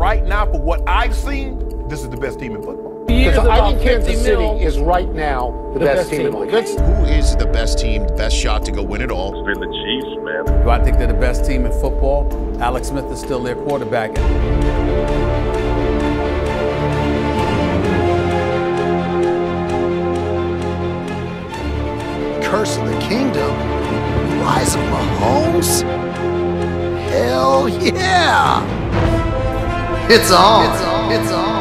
right now, for what I've seen, this is the best team in football. Because I think Kansas City is right now the best team in the league. Who is the best team, the best shot to go win it all? It's been the Chiefs, man. Do I think they're the best team in football? Alex Smith is still their quarterback. Curse of the Kingdom? Rise of Mahomes? Hell yeah! It's on. It's on.